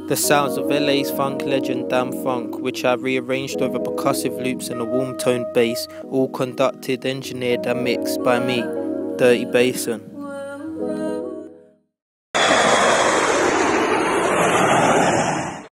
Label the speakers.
Speaker 1: The sounds of LA's funk legend Damn Funk, which I rearranged over percussive loops and a warm toned bass, all conducted, engineered and mixed by me, Dirty Basin.